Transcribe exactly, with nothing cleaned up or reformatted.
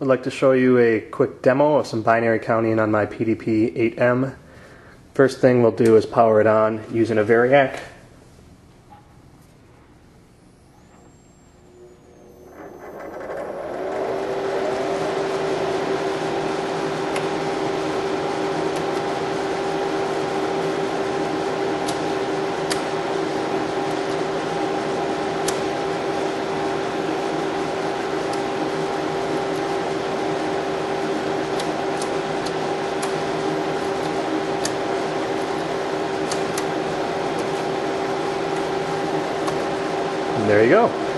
I'd like to show you a quick demo of some binary counting on my P D P eight M. First thing we'll do is power it on using a Variac. And there you go.